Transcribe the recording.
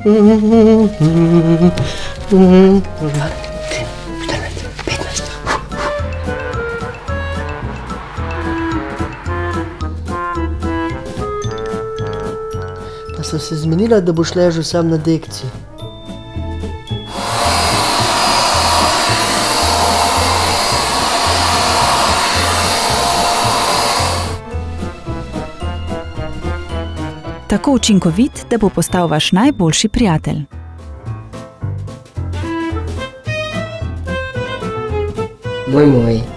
Pa sem se zmenila, da boš ležal sam na dekci. Tako učinkovit, da bo postal vaš najboljši prijatelj. Moj.